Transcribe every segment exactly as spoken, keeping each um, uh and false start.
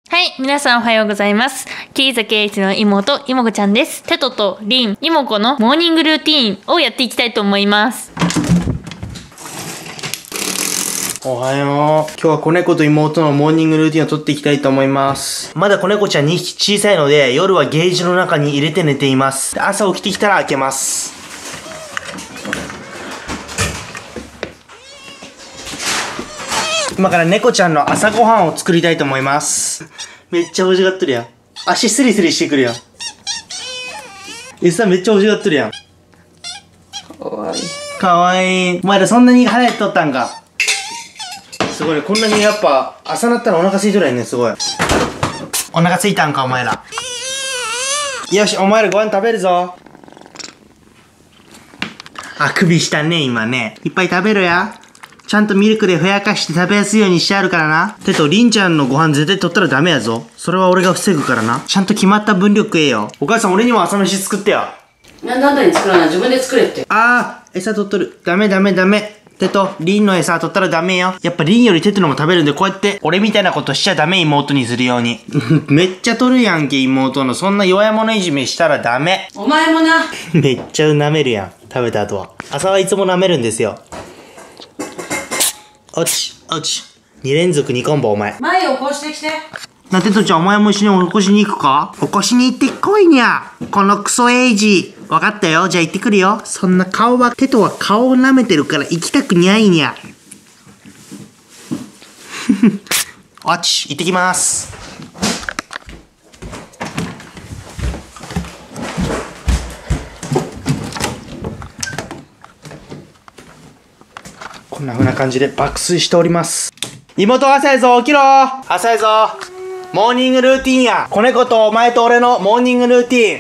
はい、皆さんおはようございます。桐崎栄一の妹、いもこちゃんです。テトとリン、いもこのモーニングルーティーンをやっていきたいと思います。 おはよう。今日は子猫と妹のモーニングルーティンを撮っていきたいと思います。まだ子猫ちゃんにひき小さいので、夜はゲージの中に入れて寝ています。朝起きてきたら開けます。今から猫ちゃんの朝ごはんを作りたいと思います。めっちゃ欲しがってるやん。足スリスリしてくるやん。餌めっちゃ欲しがってるやん。かわいい。かわいい。お前らそんなに腹減っとったんか。すごいね。こんなにやっぱ朝なったらお腹空いとるやんね。すごい。お腹空いたんかお前ら。よし、お前らご飯食べるぞ。あくびしたね今ね。いっぱい食べろや。ちゃんとミルクでふやかして食べやすいようにしてあるからな。てと、りんちゃんのご飯絶対取ったらダメやぞ。それは俺が防ぐからな。ちゃんと決まった分量食えよ。お母さん俺にも朝飯作ってや。 なんであんたに作らない？自分で作れって。 あー、餌取っとる。ダメダメダメ。てと、りんの餌取ったらダメよ。やっぱりんよりテトのも食べるんで、こうやって俺みたいなことしちゃダメ、妹にするように。めっちゃ取るやんけ、妹の。そんな弱い者いじめしたらダメ。 お前もな。 めっちゃ舐めるやん。食べた後は。朝はいつも舐めるんですよ。おち、おち。二連続二コンボお前。 前を起こしてきて。 な、テトちゃんお前も一緒に起こしに行くか？起こしに行ってこいにゃ。このクソエイジ。わかったよ。じゃあ行ってくるよ。そんな顔は、テトは顔を舐めてるから行きたくにゃいにゃ。おち、行ってきます。こんな風な感じで爆睡しております。妹朝やぞ、起きろ。朝やぞ。モーニングルーティンや。子猫とお前と俺のモーニングルーティン。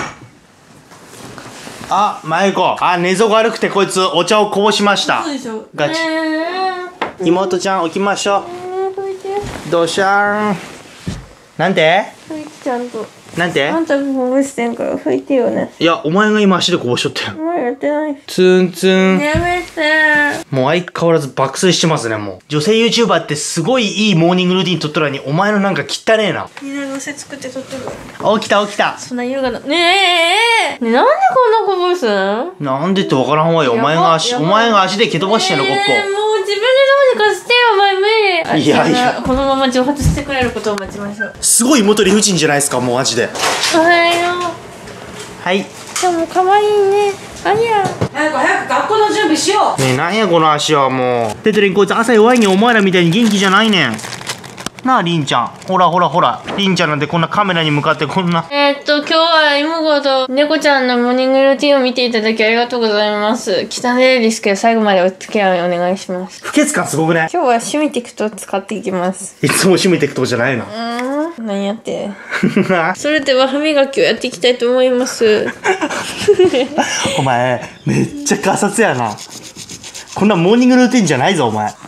あ、まゆこ。あ、寝相が悪くてこいつお茶をこぼしました。 そうでしょ。 ガチ。妹ちゃん起きましょう。どうしゃーん。なんて？ 拭いてちゃんと。 なんて？ あんたがこぼしてんから拭いてよね。 いや、お前が今足でこぼしとったよ。 もうやってない。 ツンツン。 やめて。 もう相変わらず爆睡してますね、もう。女性 YouTuber ってすごいいいモーニングルーティン撮っとるのに、お前のなんか汚ねえな。 みんなのせ作って撮ってる。 起きた起きた。 そんな優雅な。ねえ、ねえ、なんでこんなこぼすん？ なんでってわからんわよ。お前が足、お前が足で蹴飛ばしてんの、ここ。 もう自分でどうにかしてよ、お前無理。 いやいや。 このまま蒸発してくれることを待ちましょう。 すごい妹理不尽じゃないですか、もうマジで。 おはよう。 はい。 でも可愛いね。ありゃ。 早く早く学校の準備しよう。 ねえ、なんやこの足はもう。テトリンこいつ朝弱いにお前らみたいに元気じゃないねん。なあ、りんちゃん。ほらほらほら。りんちゃんなんてこんなカメラに向かってこんな。 えー、っと、今日は妹と猫ちゃんのモーニングルーティンを見ていただきありがとうございます。汚いですけど、最後までお付き合いお願いします。 不潔感すごくね。 今日はシュミテクトを使っていきます。 いつも締めていくとこじゃないの。 うーん、何やって。それでは歯磨きをやっていきたいと思います。 お前、めっちゃガサツやな。こんなモーニングルーティンじゃないぞ、お前。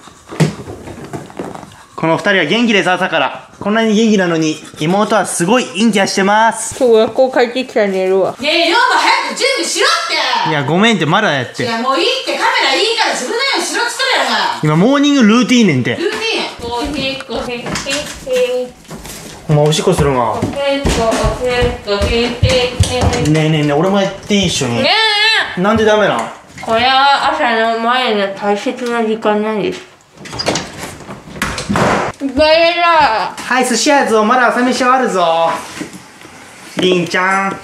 この二人は元気です、朝から。こんなに元気なのに、妹はすごい陰キャしてます。 今日学校帰ってきたら寝るわ。 ねえ、りょうも早く準備しろって。 いや、ごめんって、まだやって。 いや、もういいって。カメラいいから自分のようにしろっつったらやが。 今、モーニングルーティンねんて。 ルーティン。 コーヒー、コーヒー、コーヒお前、おしっこするな。 ー、コーヒー、コーヒー。 ねえねえねえ、俺もやっていい一緒に。 ねえ、 なんでダメなん？ これは朝の前の大切な時間なんです。バイラー。 はい、寿司やぞ。まだ朝飯はあるぞ。りんちゃん。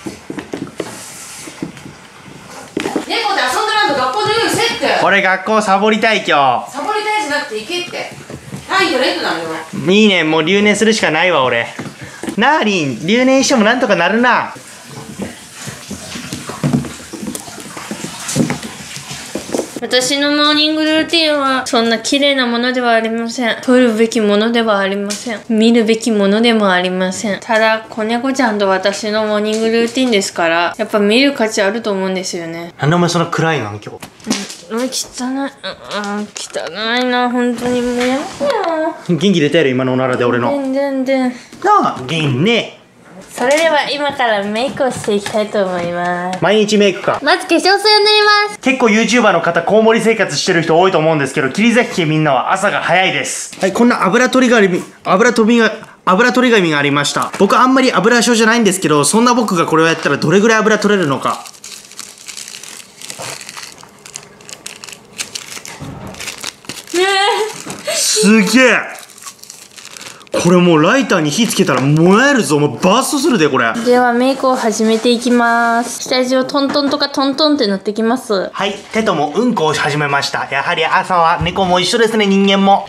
猫で遊んでらんと学校の用意せって。 俺学校サボりたい今サボりたいじゃなくて行けって。単位取れんとなるよ。 日。いいね、もう留年するしかないわ、俺。なあ、りん。留年してもなんとかなるな。 私のモーニングルーティンはそんな綺麗なものではありません。撮るべきものではありません。見るべきものでもありません。ただ、子猫ちゃんと私のモーニングルーティンですから、やっぱ見る価値あると思うんですよね。 なんでお前そんな暗いの今日。 うん、うん、汚い。うん、汚いな、本当にもうやだよ。 元気出たやろ、今のおならで俺の。 全然全然。 なあ、りんね。 それでは今からメイクをしていきたいと思います。 毎日メイクか。 まず化粧水を塗ります。 結構 YouTuber の方、コウモリ生活してる人多いと思うんですけど、桐崎家みんなは朝が早いです。はい、こんな油取りがあり、油飛びが、 油取り紙がありました。僕あんまり油症じゃないんですけど、そんな僕がこれをやったらどれぐらい油取れるのか。すげえ。これもうライターに火つけたら燃えるぞ。もうバーストするでこれ。 ではメイクを始めていきます。下地をトントンとかトントンって塗ってきます。 はい、テトもうんこをし始めました。やはり朝は猫も一緒ですね、人間も。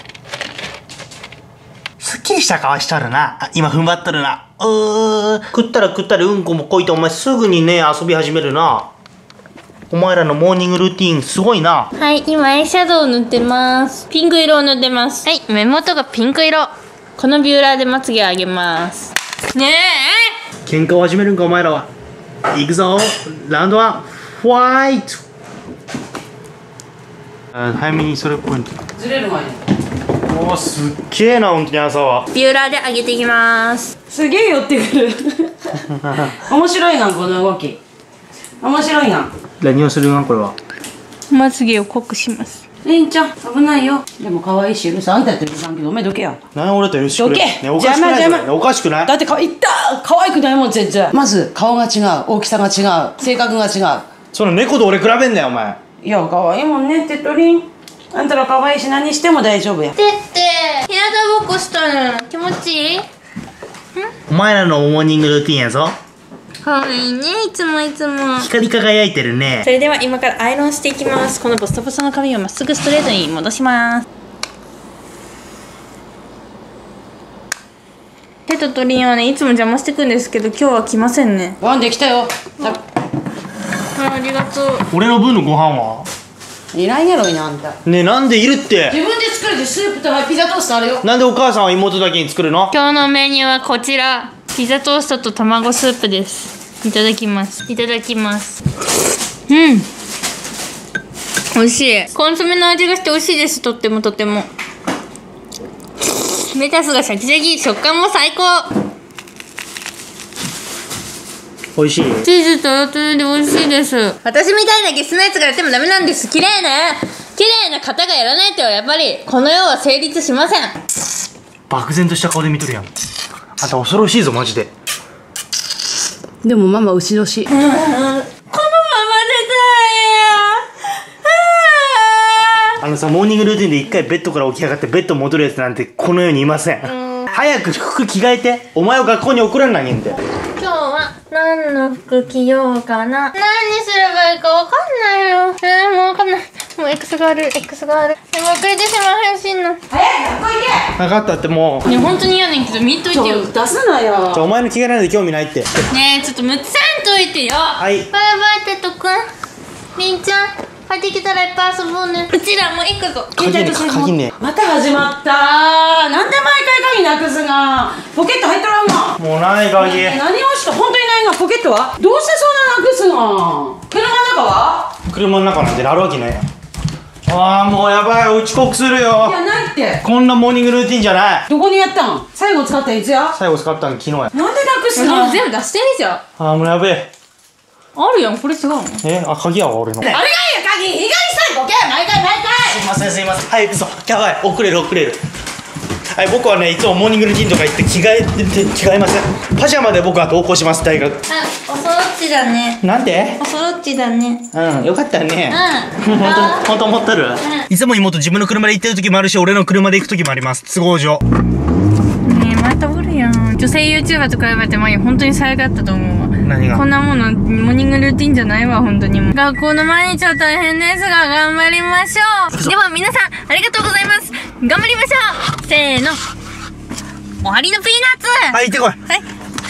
すっきりした顔しとるな。あ、今踏ん張っとるな。うー、食ったら食ったらうんこもこいて、お前すぐにね遊び始めるな。お前らのモーニングルーティーンすごいな。 はい、今アイシャドウを塗ってます。ピンク色を塗ってます。はい、目元がピンク色。このビューラーでまつげを上げます。ねえ、 喧嘩を始めるんかお前らは。いくぞ、ラウンドワンファイト。あ、早めにそれっぽい。 ずれる前に。 おー、すっげえな本当に朝は。 ビューラーで上げていきます。 すげえ寄ってくる。面白いなこの動き。面白いな。 何をするなこれは。 まつげを濃くします。 レンちゃん危ないよ。でも可愛いし許す。あんたやってるさんけどお前どけや。 何俺と許してくれ。 どけ。 ね、おかしくない邪魔邪魔。 おかしくない。 だってかいった可愛くないもん全然。まず顔が違う、大きさが違う、性格が違う。 その猫と俺比べんなよお前。 いや可愛いもんねテトリン。あんたら可愛いし何しても大丈夫や。 てって日向ぼっこしたの気持ちいい？ お前らのモーニングルーティンやぞ。 かわいいね、いつもいつも。 光り輝いてるね。 それでは今からアイロンしていきます。このボサボサの髪をまっすぐストレートに戻します。テトとリンはねいつも邪魔してくんですけど今日は来ませんね。 ご飯できたよ。 あ、ありがとう。 俺の分のご飯はいらんやろいなあんた。 ねえ、なんでいるって。 自分で作るでスープとピザトーストあるよ。 なんでお母さんは妹だけに作るの。 今日のメニューはこちら、ピザトーストと卵スープです。いただきます。いただきます。うん、美味しい。コンソメの味がして美味しいです。とってもとっても。レタスがシャキシャキ、食感も最高。 美味しい。 チーズとろとろで美味しいです。私みたいなゲスなやつがやってもダメなんです。綺麗な綺麗な方がやらないとやっぱりこの世は成立しません。 漠然とした顔で見とるやん。あんた恐ろしいぞマジで。 でもママ牛年。 このまま出たいよ。 あのさ、モーニングルーティンで一回ベッドから起き上がってベッド戻るやつなんてこの世にいません。早く服着替えて。お前を学校に送らんなげんで。 今日は何の服着ようかな。何すればいいかわかんないよ。えー、もうわかんない。もう X がある X がある。でも遅れてしまう早しんの。 早い学校行け。 分かったってもう。 ね、本当に嫌ねんけど見んといてよ。 出すなよ。 じゃあお前の着替えなんで興味ないって。 ねえ、ちょっとむつさんといてよ。 はい。 バイバイテトくん。りんちゃん帰ってきたらいっぱい遊ぼうね。うちらも行くぞ。 鍵ね、鍵ね。 また始まったー。なんで毎回鍵なくすが。ポケット入っとらんが。 もうない鍵。 何をした本当にないが。ポケットはどうしてそんななくすが。車の中は車の中なんてあるわけないやん。ああ、もうやばい。遅刻するよ。 いやないって。 こんなモーニングルーティンじゃない。 どこにやったん。最後使ったいつや。 最後使ったの昨日や。 なんでなくすの。 全部出してみじゃん。 ああ、もうやべえ。 あるやん、これ違うの。 え、あ、鍵は俺の。 あれがいいよ鍵。意外にさボケ毎回毎回。 すいませんすいません。はい行くぞ。やばい、遅れる遅れる。はい、僕はねいつもモーニングルーティンとか行って着替えて着替えません。パジャマで僕は同行します大学。 あ、おそろっちだね。 なんで。 おそろっちだね。 うん、よかったね。 うん。 本当本当思ってる。いつも妹自分の車で行ってる時もあるし、俺の車で行く時もあります。都合上。 ねえ、またおるやん。女性 YouTuber と比べて前本当に最悪だったと思うわ。 何が。 こんなものモーニングルーティンじゃないわ。本当にもう学校の毎日は大変ですが頑張りましょう。では皆さんありがとうございます。頑張りましょう。せーの、終わりのピーナッツ。 はい、行ってこい。 はい。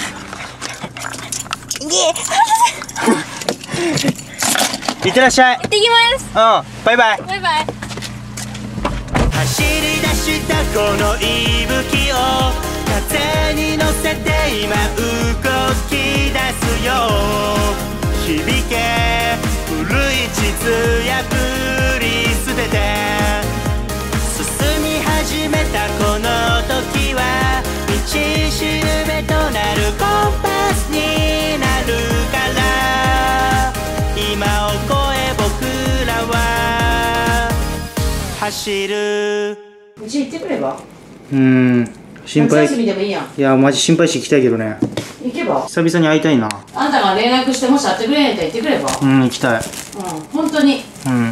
いってらっしゃい。 行ってきます。 うん、バイバイ。 バイバイ。 走り出したこの息吹を風に乗せて今動き出すよ。響け古い地図破り捨てて進み始めたこの時は道しるべとなるコンパスになるから、今を越え僕らは走る。 うち行ってくれば。 うーん、 心配。 夏休みでもいいやん。 いやマジ心配して行きたいけどね。 行けば。 久々に会いたいな。 あんたが連絡してもし会ってくれへんって言ってくれば。 うん行きたい。 うん本当に。 うん